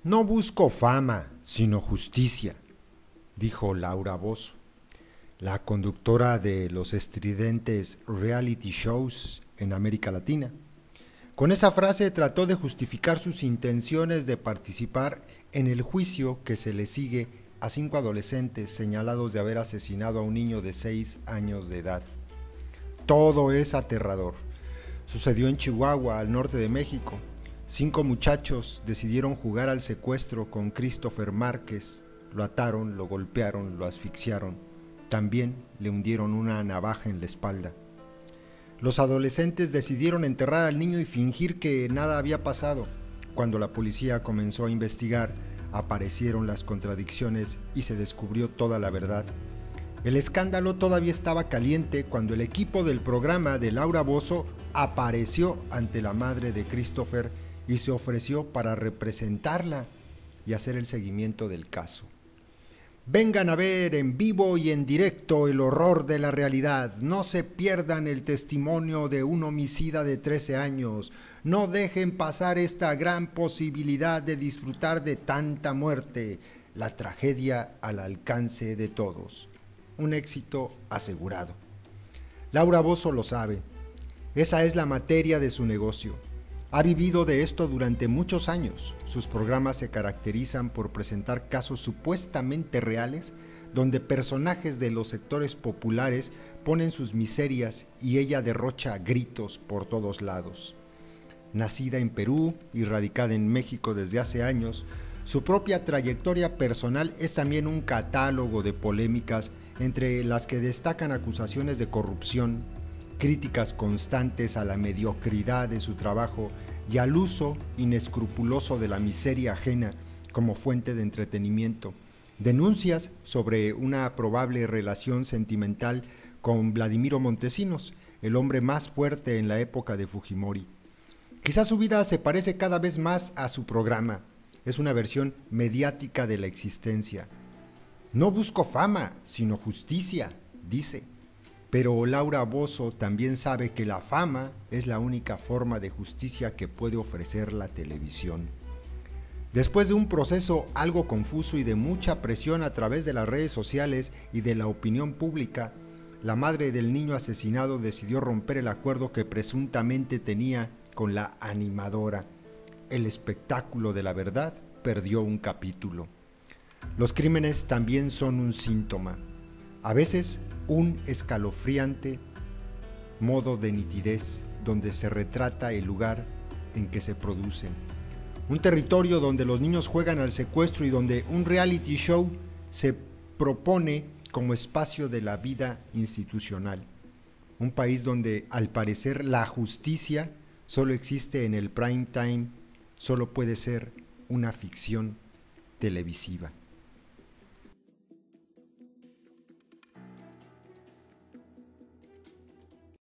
No busco fama, sino justicia, dijo Laura Bozzo, la conductora de los estridentes reality shows en América Latina. Con esa frase trató de justificar sus intenciones de participar en el juicio que se le sigue a 5 adolescentes señalados de haber asesinado a un niño de 6 años de edad. Todo es aterrador. Sucedió en Chihuahua, al norte de México. 5 muchachos decidieron jugar al secuestro con Christopher Márquez. Lo ataron, lo golpearon, lo asfixiaron. También le hundieron una navaja en la espalda. Los adolescentes decidieron enterrar al niño y fingir que nada había pasado. Cuando la policía comenzó a investigar, aparecieron las contradicciones y se descubrió toda la verdad. El escándalo todavía estaba caliente cuando el equipo del programa de Laura Bozzo apareció ante la madre de Christopher y se ofreció para representarla y hacer el seguimiento del caso. Vengan a ver en vivo y en directo el horror de la realidad. No se pierdan el testimonio de un homicida de 13 años. No dejen pasar esta gran posibilidad de disfrutar de tanta muerte. La tragedia al alcance de todos. Un éxito asegurado. Laura Bozzo lo sabe. Esa es la materia de su negocio. Ha vivido de esto durante muchos años. Sus programas se caracterizan por presentar casos supuestamente reales, donde personajes de los sectores populares ponen sus miserias y ella derrocha gritos por todos lados. Nacida en Perú y radicada en México desde hace años, su propia trayectoria personal es también un catálogo de polémicas, entre las que destacan acusaciones de corrupción, críticas constantes a la mediocridad de su trabajo y al uso inescrupuloso de la miseria ajena como fuente de entretenimiento, denuncias sobre una probable relación sentimental con Vladimiro Montesinos, el hombre más fuerte en la época de Fujimori. Quizás su vida se parece cada vez más a su programa, es una versión mediática de la existencia. No busco fama, sino justicia, dice. Pero Laura Bozzo también sabe que la fama es la única forma de justicia que puede ofrecer la televisión. Después de un proceso algo confuso y de mucha presión a través de las redes sociales y de la opinión pública, la madre del niño asesinado decidió romper el acuerdo que presuntamente tenía con la animadora. El espectáculo de la verdad perdió un capítulo. Los crímenes también son un síntoma. A veces un escalofriante modo de nitidez donde se retrata el lugar en que se producen. Un territorio donde los niños juegan al secuestro y donde un reality show se propone como espacio de la vida institucional. Un país donde, al parecer, la justicia solo existe en el prime time, solo puede ser una ficción televisiva.